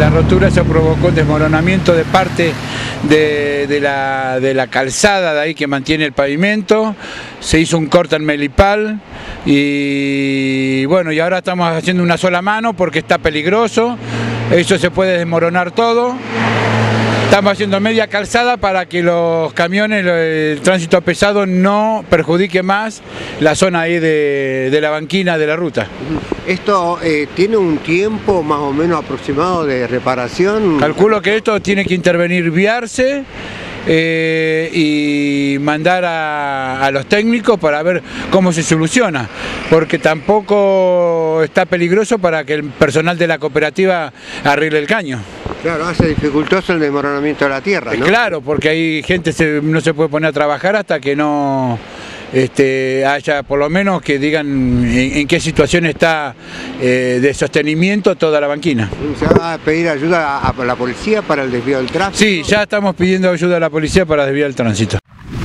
La rotura se provocó desmoronamiento de parte de la calzada de ahí que mantiene el pavimento, se hizo un corte en Melipal y bueno, y ahora estamos haciendo una sola mano porque está peligroso, eso se puede desmoronar todo. Estamos haciendo media calzada para que los camiones, el tránsito pesado no perjudique más la zona ahí de la banquina de la ruta. ¿Esto tiene un tiempo más o menos aproximado de reparación? Calculo que esto tiene que intervenir Viarse y mandar a los técnicos para ver cómo se soluciona, porque tampoco está peligroso para que el personal de la cooperativa arregle el caño. Claro, hace dificultoso el desmoronamiento de la tierra, ¿no? Claro, porque hay gente no se puede poner a trabajar hasta que no haya por lo menos que digan en qué situación está de sostenimiento toda la banquina. ¿Se va a pedir ayuda a la policía para el desvío del tráfico? Sí, ya estamos pidiendo ayuda a la policía para desviar el tránsito.